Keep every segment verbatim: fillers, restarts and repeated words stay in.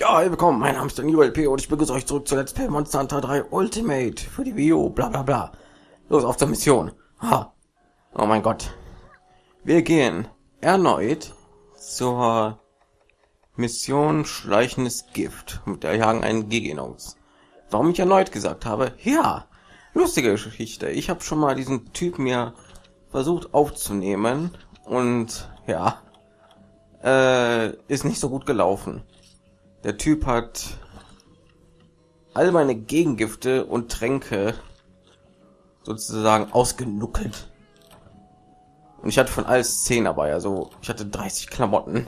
Ja, hey, willkommen, mein Name ist Daniel L P und ich begrüße euch zurück zu Let's Play Monster Hunter drei Ultimate für die Wii U, bla bla bla. Los, auf zur Mission. Ha. Oh mein Gott. Wir gehen erneut zur Mission Schleichendes Gift mit der Jagen einen Gegenungs. Warum ich erneut gesagt habe? Ja, lustige Geschichte. Ich habe schon mal diesen Typ mir versucht aufzunehmen und ja, äh, ist nicht so gut gelaufen. Der Typ hat all meine Gegengifte und Tränke sozusagen ausgenuckelt. Und ich hatte von alles zehn dabei, also ich hatte dreißig Klamotten.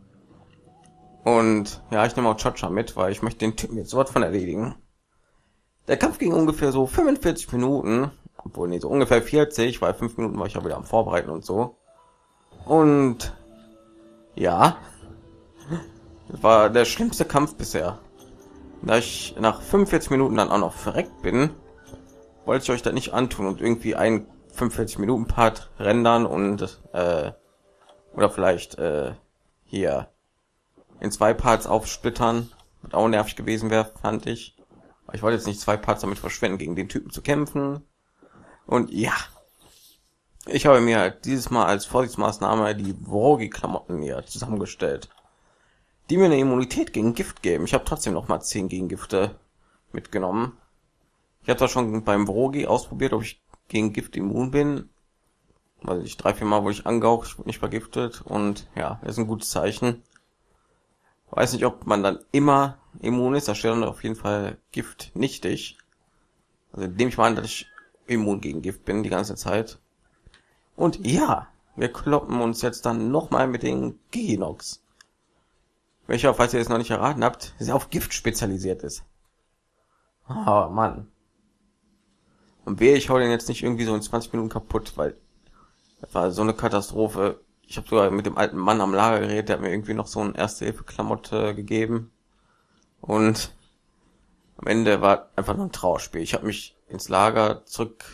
Und ja, ich nehme auch Chacha mit, weil ich möchte den Typen jetzt sowas von erledigen. Der Kampf ging ungefähr so fünfundvierzig Minuten, obwohl nicht so ungefähr vierzig, weil fünf Minuten war ich ja wieder am Vorbereiten und so. Und ja, das war der schlimmste Kampf bisher. Da ich nach fünfundvierzig Minuten dann auch noch verreckt bin, wollte ich euch das nicht antun und irgendwie ein fünfundvierzig Minuten Part rendern und äh, oder vielleicht äh, hier in zwei Parts aufsplittern, was auch nervig gewesen wäre, fand ich. Aber ich wollte jetzt nicht zwei Parts damit verschwenden, gegen den Typen zu kämpfen. Und ja, ich habe mir dieses Mal als Vorsichtsmaßnahme die Vrogi-Klamotten hier zusammengestellt, die mir eine Immunität gegen Gift geben. Ich habe trotzdem noch mal zehn Gegengifte mitgenommen. Ich habe das schon beim Vrogi ausprobiert, ob ich gegen Gift immun bin. Weil ich drei, vier Mal wurde ich angehaucht, ich wurde nicht vergiftet. Und ja, das ist ein gutes Zeichen. Weiß nicht, ob man dann immer immun ist. Da steht dann auf jeden Fall Gift nichtig. Also nehme ich mal an, dass ich immun gegen Gift bin die ganze Zeit. Und ja, wir kloppen uns jetzt dann noch mal mit den Genox, welcher, falls ihr es noch nicht erraten habt, sehr auf Gift spezialisiert ist. Oh Mann. Und wehe, ich hau den jetzt nicht irgendwie so in zwanzig Minuten kaputt, weil das war so eine Katastrophe. Ich habe sogar mit dem alten Mann am Lagergerät, der hat mir irgendwie noch so eine Erste-Hilfe-Klamotte gegeben. Und am Ende war einfach nur ein Trauerspiel. Ich habe mich ins Lager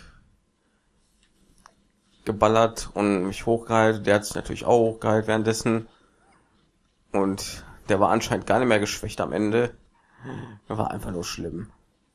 zurückgeballert und mich hochgehalten. Der hat sich natürlich auch hochgehalten währenddessen. Und der war anscheinend gar nicht mehr geschwächt am Ende. Das war einfach nur schlimm.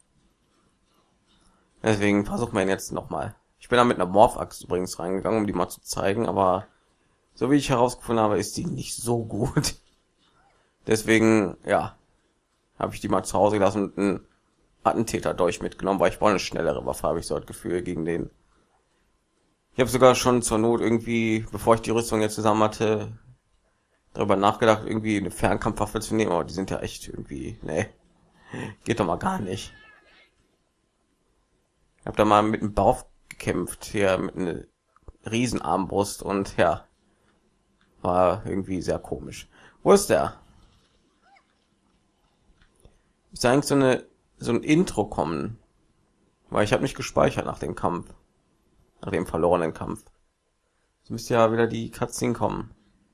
Deswegen versuchen wir ihn jetzt nochmal. Ich bin da mit einer Morph-Axt übrigens reingegangen, um die mal zu zeigen, aber so wie ich herausgefunden habe, ist die nicht so gut. Deswegen, ja, habe ich die mal zu Hause gelassen und einen Attentäter durch mitgenommen, weil ich brauche eine schnellere Waffe, habe ich so das Gefühl, gegen den. Ich habe sogar schon zur Not irgendwie, bevor ich die Rüstung jetzt zusammen hatte, darüber nachgedacht, irgendwie eine Fernkampfwaffe zu nehmen, aber die sind ja echt irgendwie, nee, geht doch mal gar nicht. Ich habe da mal mit einem Bauch gekämpft, hier mit einer Riesenarmbrust und ja, war irgendwie sehr komisch. Wo ist der? Ist eigentlich so eine so ein Intro kommen, weil ich habe nicht gespeichert nach dem Kampf, nach dem verlorenen Kampf. Es müsste ja wieder die Cutscene kommen.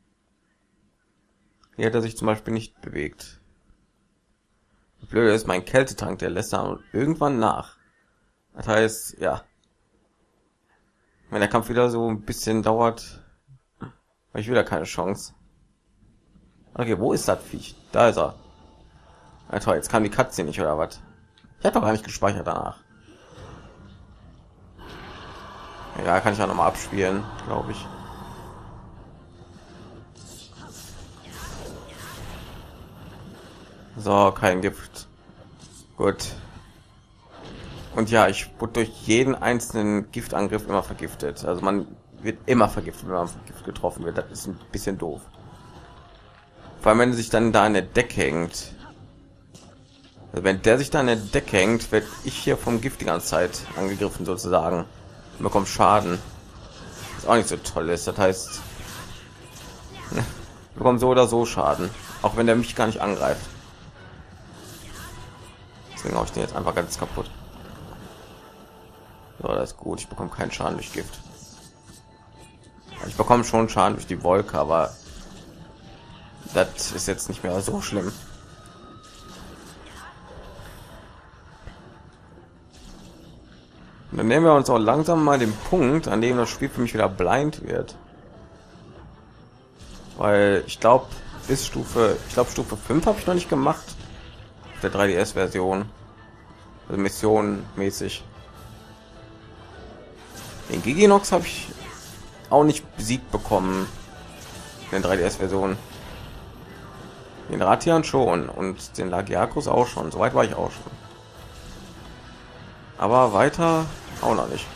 Hier hat er sich zum Beispiel nicht bewegt. Das Blöde ist, mein Kältetrank, der lässt dann irgendwann nach. Das heißt, ja, wenn der Kampf wieder so ein bisschen dauert, habe ich wieder keine Chance. Okay, wo ist das Viech? Da ist er. Ja, toll, jetzt kam die Katze nicht, oder was? Ich habe doch gar nicht gespeichert danach. Ja, kann ich ja noch mal abspielen, glaube ich. So, kein Gift. Gut. Und ja, ich wurde durch jeden einzelnen Giftangriff immer vergiftet. Also man wird immer vergiftet, wenn man von Gift getroffen wird. Das ist ein bisschen doof. Vor allem, wenn sich dann da an der Decke hängt. Also wenn der sich da an der Decke hängt, werde ich hier vom Gift die ganze Zeit angegriffen sozusagen. Und bekomme Schaden. Was auch nicht so toll ist. Das heißt, ich bekomme so oder so Schaden. Auch wenn der mich gar nicht angreift. Deswegen habe ich den jetzt einfach ganz kaputt. So, das ist gut. Ich bekomme keinen Schaden durch Gift. Ich bekomme schon Schaden durch die Wolke, aber das ist jetzt nicht mehr so schlimm. Und dann nehmen wir uns auch langsam mal den Punkt, an dem das Spiel für mich wieder blind wird. Weil ich glaube, bis Stufe, ich glaube Stufe fünf habe ich noch nicht gemacht. der drei D S-Version, also Mission mäßig. Den Giginox habe ich auch nicht besiegt bekommen in der drei D S-Version. Den Ratian schon und den Lagiacrus auch schon. Soweit war ich auch schon. Aber weiter auch noch nicht.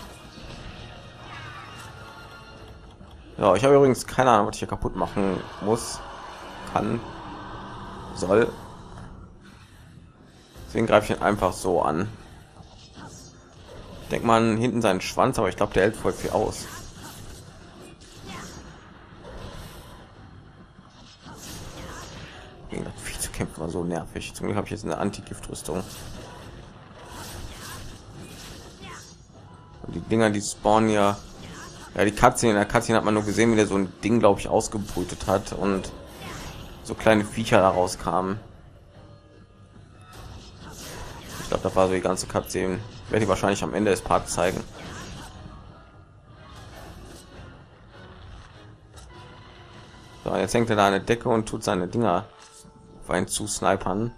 Ja, ich habe übrigens keine Ahnung, was ich hier kaputt machen muss, kann, soll. Deswegen greife ich ihn einfach so an. Ich denke mal hinten seinen Schwanz, aber ich glaube, der hält voll viel aus. Gegen das Vieh zu kämpfen war so nervig. Zum Glück habe ich jetzt eine Anti-Gift-Rüstung. Und die Dinger, die spawnen ja. Ja, die Katze in der Katze hat man nur gesehen, wie der so ein Ding, glaube ich, ausgebrütet hat und so kleine Viecher daraus kamen. Ich glaube, das war so die ganze Katze. Werde ich wahrscheinlich am Ende des Parts zeigen. So, jetzt hängt er da eine Decke und tut seine Dinger auf einen zu snipern.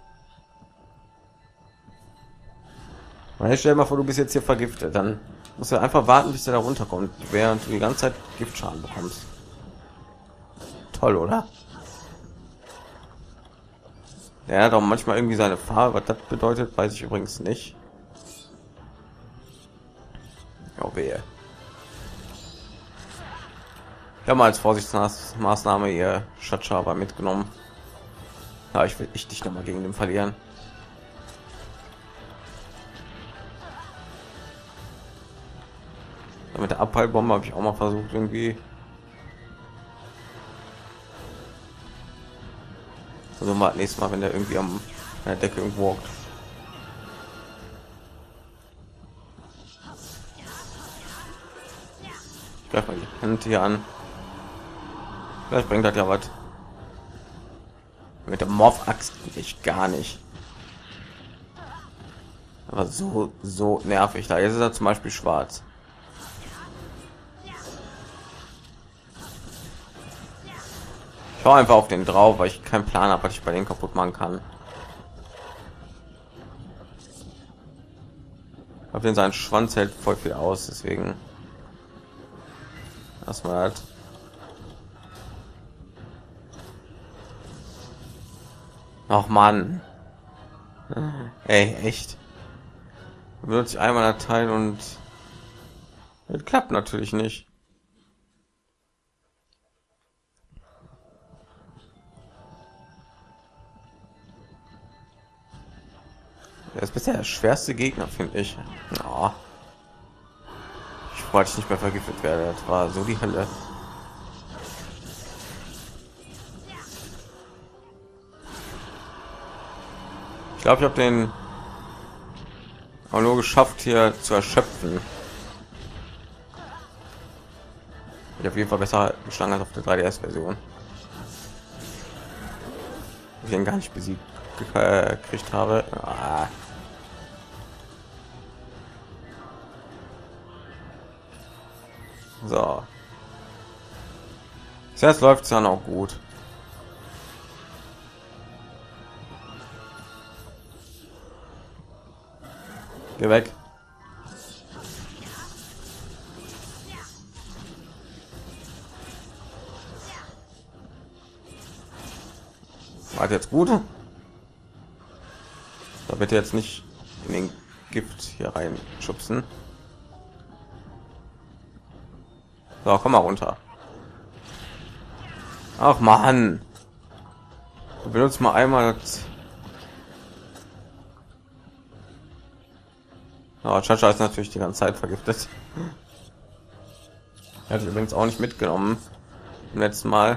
Weil stell dir mal vor, du bist jetzt hier vergiftet, dann musst du einfach warten, bis er da runterkommt, während du die ganze Zeit Giftschaden bekommst. Toll, oder? Er hat auch manchmal irgendwie seine Farbe. Was das bedeutet, weiß ich übrigens nicht. Oh wehe. Ich habe mal als Vorsichtsmaßnahme ihr Schatzschaber mitgenommen. Ja, ich will ich dich noch mal gegen den verlieren. Mit der Abfallbombe habe ich auch mal versucht irgendwie. Also mal nächstes Mal, wenn der irgendwie am der Decke irgendwo hockt. Ich greife mal die Hand hier an. Vielleicht bringt das ja was. Mit der Morph-Axt ich gar nicht. Aber so so nervig. Da jetzt ist er zum Beispiel schwarz. Ich hau einfach auf den drauf, weil ich keinen Plan habe, was ich bei denen kaputt machen kann. Auf den seinen Schwanz hält voll viel aus, deswegen erstmal halt. Ach Mann, ey, echt. Benutze ich einmal das Teil und das klappt natürlich nicht. Er ist bisher der schwerste Gegner, finde ich. Ja. Ich wollte nicht mehr vergiftet werde. Das war so die Hölle. Ich glaube, ich habe den auch nur geschafft, hier zu erschöpfen. Ich auf jeden Fall besser geschlagen als auf der drei D S-Version. Ich ihn gar nicht besiegt gekriegt habe. Ah. So. Zuerst läuft es dann auch gut. Geh weg. War jetzt gut. Da wird jetzt nicht in den Gift hier rein schubsen. So, komm mal runter. Ach man, du benutzt mal einmal das. Oh, Chacha ist natürlich die ganze Zeit vergiftet. Er hat übrigens auch nicht mitgenommen im letzten Mal.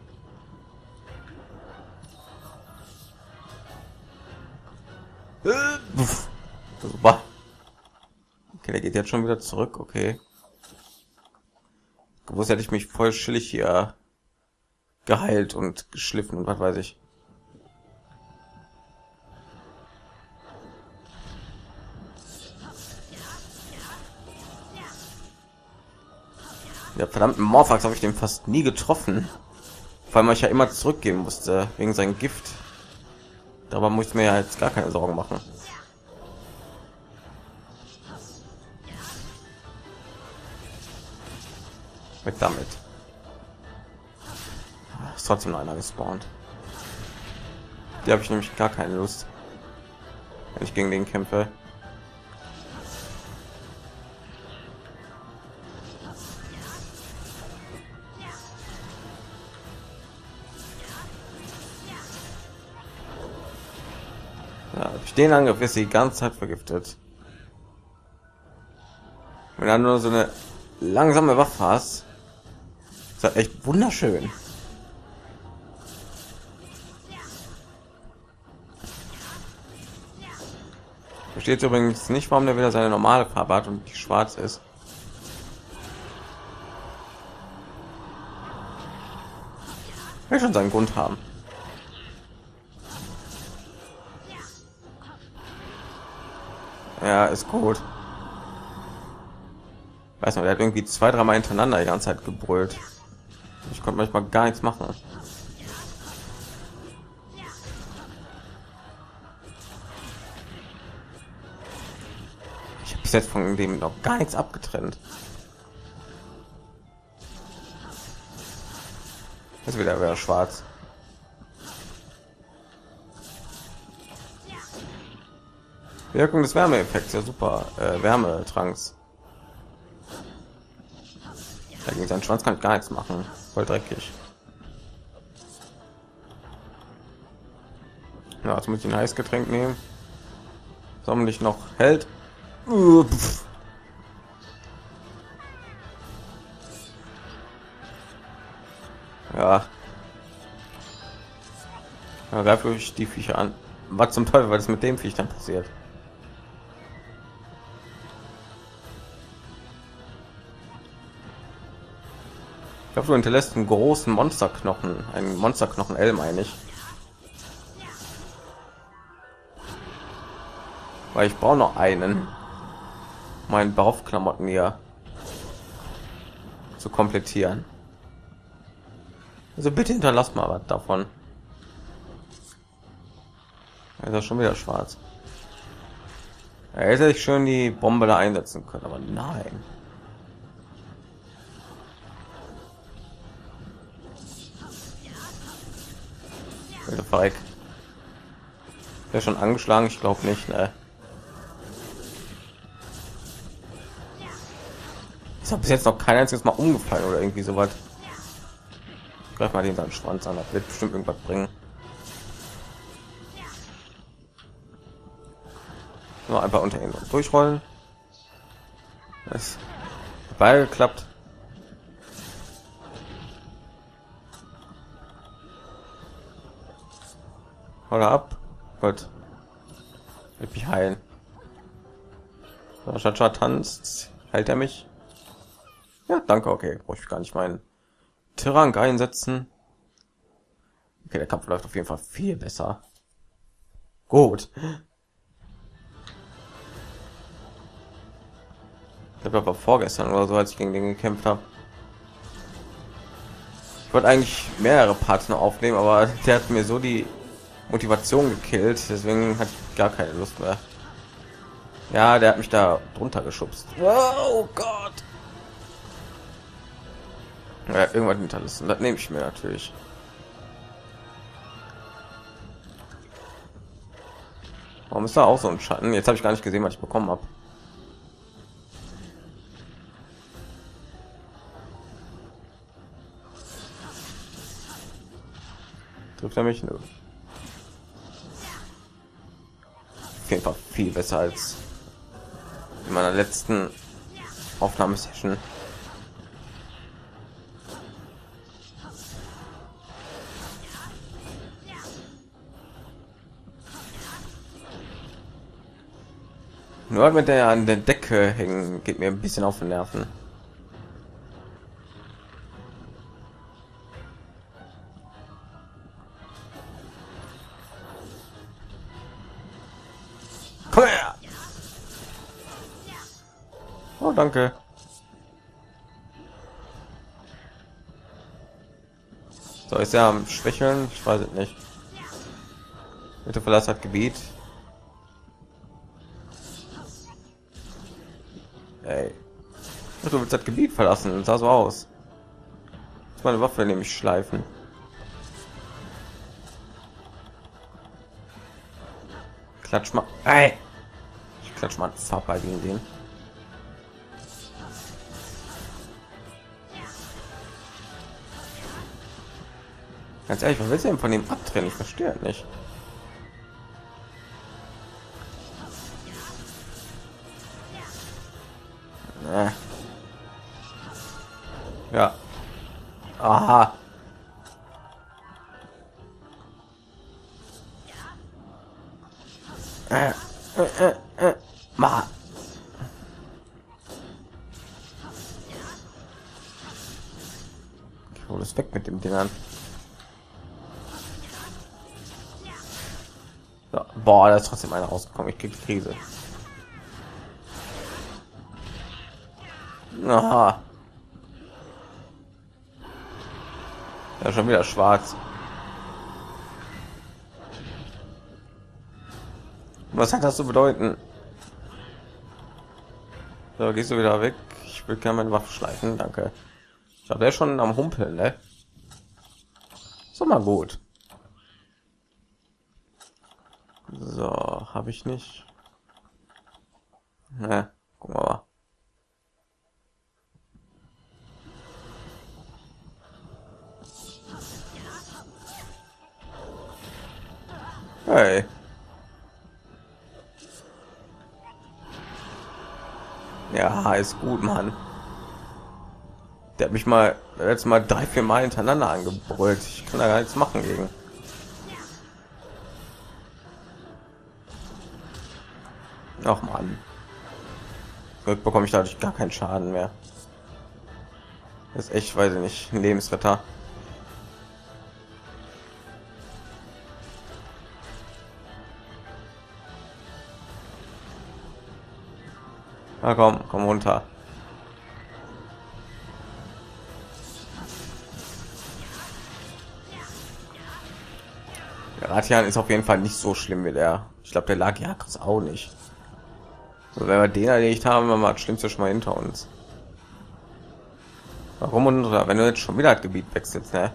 Super. Okay, der geht jetzt schon wieder zurück. Okay. Gewusst hätte ich mich voll chillig hier geheilt und geschliffen und was weiß ich. Der verdammten Morphax habe ich den fast nie getroffen, weil man ja immer zurückgehen musste wegen seinem Gift. Aber muss ich mir ja jetzt gar keine Sorgen machen. Weg damit. Ist trotzdem noch einer gespawnt. Die habe ich nämlich gar keine Lust, wenn ich gegen den kämpfe. Ja, durch den Angriff ist sie die ganze Zeit vergiftet. Wenn du nur so eine langsame Waffe hast, ist das echt wunderschön. Versteht übrigens nicht, warum der wieder seine normale Farbe hat und die schwarz ist. Will schon seinen Grund haben. Ja, ist gut. Weiß noch, der hat irgendwie zwei, dreimal hintereinander die ganze Zeit gebrüllt. Ich konnte manchmal gar nichts machen. Ich habe bis jetzt von dem noch gar nichts abgetrennt. Jetzt wieder wieder schwarz. Wirkung des Wärmeeffekts, ja super. Äh, Wärmetranks. Gegen seinen Schwanz kann ich gar nichts machen. Voll dreckig. Ja, jetzt muss ich ein heißes Getränk nehmen. Soll nicht noch hält. Ja. Ja, greif durch die Viecher an. Was zum Teufel, weil das mit dem Viech dann passiert? Ich glaube, du hinterlässt einen großen Monsterknochen, einen Monsterknochen L, meine ich. Weil ich brauche noch einen, meinen Bauchklamotten hier zu komplettieren. Also bitte hinterlass mal was davon. Er ist ja schon wieder schwarz. Er hätte ich schön die Bombe da einsetzen können, aber nein. Bitte verreck. Ist schon angeschlagen? Ich glaube nicht. Ne? Ich habe bis jetzt noch kein einziges Mal umgefallen oder irgendwie so was. Greif mal den seinen Schwanz an, das wird bestimmt irgendwas bringen. Nur einfach unter ihn durchrollen. Es dabei geklappt. Oder ab. Gut. Wird mich heilen. Chacha tanzt. Heilt er mich? Ja, danke. Okay, brauche ich gar nicht meinen Trank einsetzen. Okay, der Kampf läuft auf jeden Fall viel besser. Gut. Ich glaube, aber vorgestern oder so, als ich gegen den gekämpft habe. Ich wollte eigentlich mehrere Parts noch aufnehmen, aber der hat mir so die Motivation gekillt, deswegen hatte ich gar keine Lust mehr. Ja, der hat mich da drunter geschubst. Oh Gott. Ja, irgendwas hinterlassen. Das nehme ich mir natürlich. Warum ist da auch so ein Schatten? Jetzt habe ich gar nicht gesehen, was ich bekommen habe. Trifft er mich? Nö. Auf jeden Fall viel besser als in meiner letzten Aufnahmesession. Nur mit der an der Decke hängen geht mir ein bisschen auf den Nerven. Komm her! Oh, danke. So, ist er am Schwächeln? Ich weiß es nicht. Bitte verlass das Gebiet. Ey. Du willst das Gebiet verlassen. Sah so aus. Meine Waffe nämlich schleifen. Klatsch mal. Ey. Ich klatsch mal Farbball gegen den. Ganz ehrlich, was willst du denn von dem abtrennen? Ich verstehe nicht. Äh. Ja. Aha. Äh, äh, äh, äh. Ma. Ich hole es weg mit dem Dingern. So. Boah, da ist trotzdem einer rausgekommen. Ich krieg die Krise. Aha. Ja, schon wieder schwarz. Was hat das zu bedeuten? So, gehst du wieder weg? Ich will gerne meine Waffe schleifen, danke. Ich glaube, der ist schon am Humpeln, ne? So, mal gut. So, habe ich nicht. Ne, gucken wir mal. Hey. Ja, ist gut, Mann. Der hat mich mal jetzt mal drei, vier Mal hintereinander angebrüllt. Ich kann da gar nichts machen gegen. Ach Mann. Glück bekomme ich dadurch gar keinen Schaden mehr. Das ist echt, weiß ich nicht, ein Lebensretter. Na komm, komm runter. Der Ratian ist auf jeden Fall nicht so schlimm wie der. Ich glaube, der lag ja auch nicht. So, wenn wir den erledigt haben, wir mal das Schlimmste schon mal hinter uns. Warum und wenn du jetzt schon wieder das Gebiet wechselst, ne?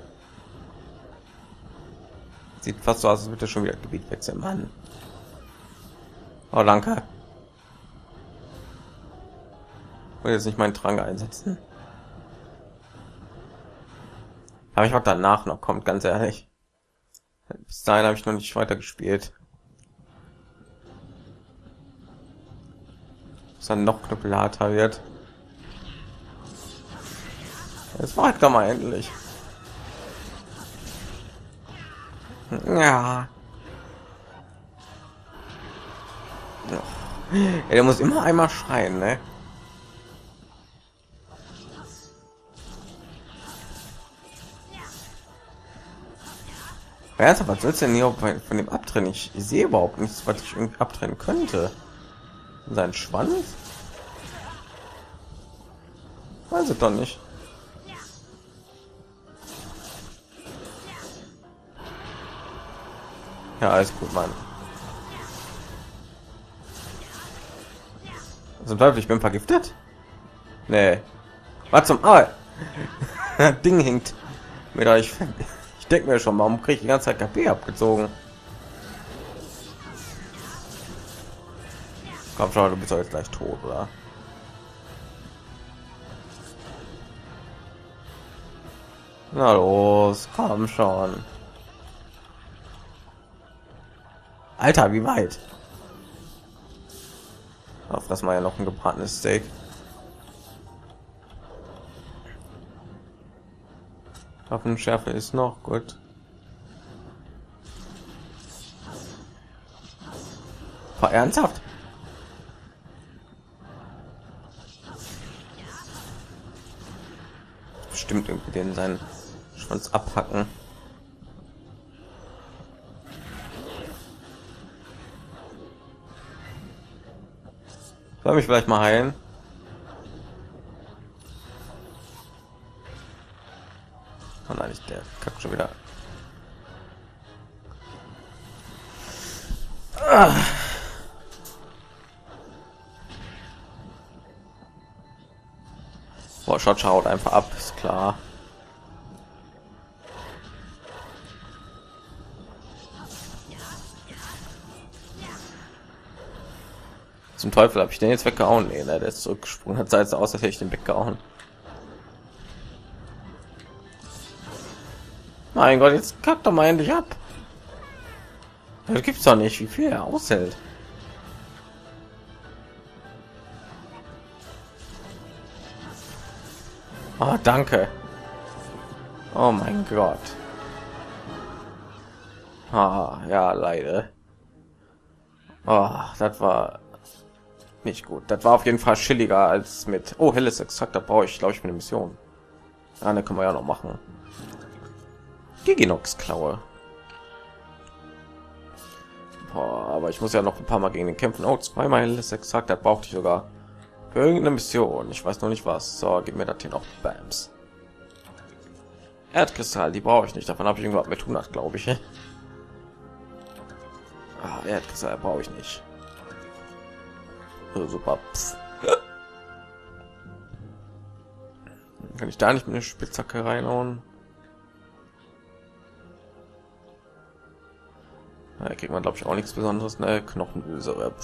Sieht fast so aus, als würde schon wieder das Gebiet wechseln, Mann. Oh, danke. Ich will jetzt nicht meinen Trank einsetzen. Aber ich was danach noch kommt, ganz ehrlich. Bis dahin habe ich noch nicht weiter gespielt. Bis dann noch knüppelharter wird. Jetzt war doch mal endlich. Ja. Ja, der muss immer einmal schreien, ne? Ernsthaft, was sollst du denn hier von dem abtrennen? Ich sehe überhaupt nichts, was ich irgendwie abtrennen könnte. Sein Schwanz? Weiß ich doch nicht. Ja, alles gut, Mann. Zum Teufel, ich bin vergiftet? Nee. Was zum ah. Ding hinkt. Mit euch. Ich denke mir schon, warum kriege ich die ganze Zeit K P abgezogen? Komm schon, du bist doch jetzt gleich tot, oder? Na los, komm schon. Alter, wie weit? Auf das mal ja noch ein gebratenes Steak. Waffenschärfe ist noch gut. War ernsthaft? Bestimmt irgendwie den seinen Schwanz abhacken. Soll mich vielleicht mal heilen? Oh nein, ich der kackt schon wieder. Boah, Shot schaut einfach ab, ist klar. Zum Teufel habe ich den jetzt weggehauen? Nee, ne, der ist zurückgesprungen, hat seit aus, als hätte ich den weggehauen. Mein Gott, jetzt kackt doch mal endlich ab. Das gibt's doch nicht, wie viel er aushält. Oh, danke. Oh mein Gott. Ah, ja, leider. Oh, das war nicht gut. Das war auf jeden Fall chilliger als mit. Oh, helles exakt. Da brauche ich, glaube ich, für eine Mission. Ja, ne, können wir ja noch machen. Giginox Klaue. Boah, aber ich muss ja noch ein paar Mal gegen den kämpfen. Oh, zweimal helles exakt. Das brauchte ich sogar für irgendeine Mission. Ich weiß noch nicht was. So, gib mir das hier noch. Bams. Erdkristall, die brauche ich nicht. Davon habe ich irgendwas mit hundert, glaube ich. Ah, Erdkristall brauche ich nicht. So, super. Pff. Kann ich da nicht mit einer Spitzhacke reinhauen? Da kriegt man, glaube ich, auch nichts Besonderes. Ne, Knochenöse.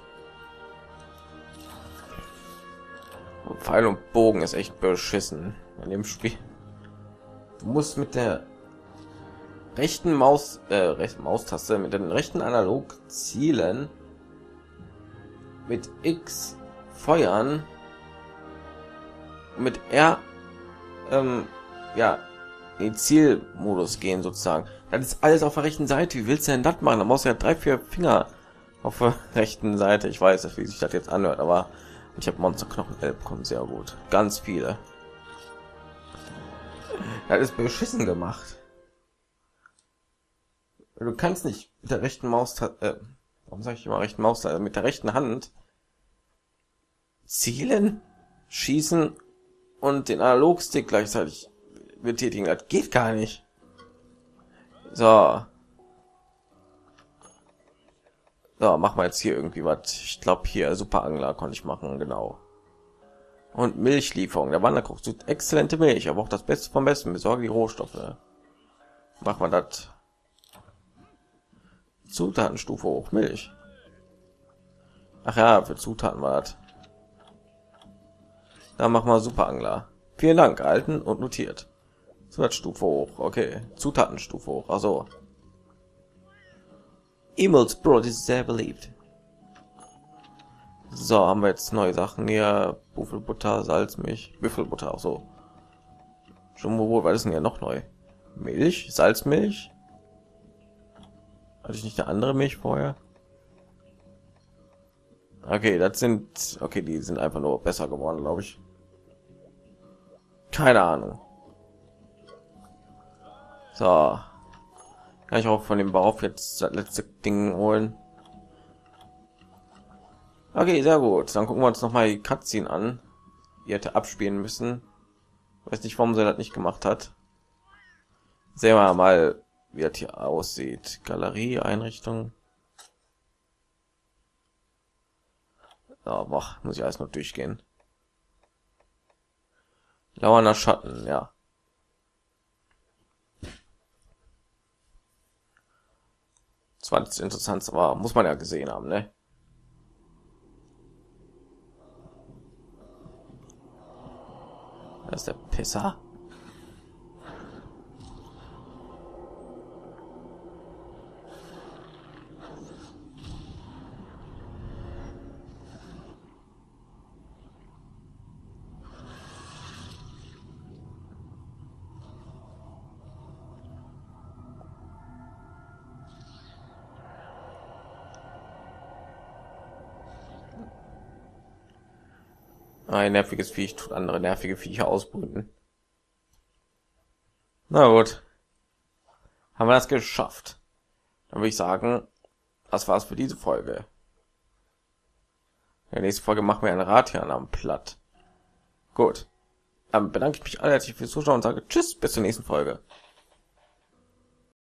Pfeil und Bogen ist echt beschissen in dem Spiel. Du musst mit der rechten Maus, äh, rechten Maustaste, mit den rechten Analog zielen, mit X feuern, mit R, ähm, ja, in den Zielmodus gehen sozusagen. Das ist alles auf der rechten Seite. Wie willst du denn das machen? Da brauchst du ja drei, vier Finger auf der rechten Seite. Ich weiß nicht, wie sich das jetzt anhört, aber ich habe Monsterknochen bekommen, sehr gut, ganz viele. Das ist beschissen gemacht. Du kannst nicht mit der rechten Maus, äh, warum sage ich immer rechten Maus, also mit der rechten Hand zielen, schießen und den Analogstick gleichzeitig betätigen. Das geht gar nicht. So. So, machen wir jetzt hier irgendwie was. Ich glaube hier Super Angler konnte ich machen, genau. Und Milchlieferung. Der Wanderkoch tut exzellente Milch, aber auch das Beste vom Besten. Besorge die Rohstoffe. Machen wir das. Zutatenstufe hoch, Milch. Ach ja, für Zutaten war das. Dann machen wir Super Angler. Vielen Dank, erhalten und notiert. Zusatzstufe hoch, okay. Zutatenstufe hoch, also. Emils Brot ist sehr beliebt. So, haben wir jetzt neue Sachen hier. Büffelbutter, Salzmilch, Büffelbutter, auch so. Schon wohl, was ist denn ja noch neu? Milch, Salzmilch. Hatte ich nicht eine andere Milch vorher? Okay, das sind, okay, die sind einfach nur besser geworden, glaube ich. Keine Ahnung. So, kann ich auch von dem Bauch jetzt das letzte Ding holen. Okay, sehr gut. Dann gucken wir uns noch mal die Cutscene an. Die hätte abspielen müssen. Weiß nicht, warum sie das nicht gemacht hat. Sehen wir mal, wie das hier aussieht. Galerie, Einrichtung. Ja, boah, muss ich alles noch durchgehen. Lauernder Schatten, ja. zwanzig interessant, aber muss man ja gesehen haben, ne? Das ist der Pisser. Ein nerviges Viech tut andere nervige Viecher ausbrüten. Na gut. Haben wir das geschafft. Dann würde ich sagen, das war's für diese Folge. In der nächsten Folge machen wir ein Ratian am Platt. Gut. Dann bedanke ich mich alle herzlich fürs Zuschauen und sage Tschüss, bis zur nächsten Folge.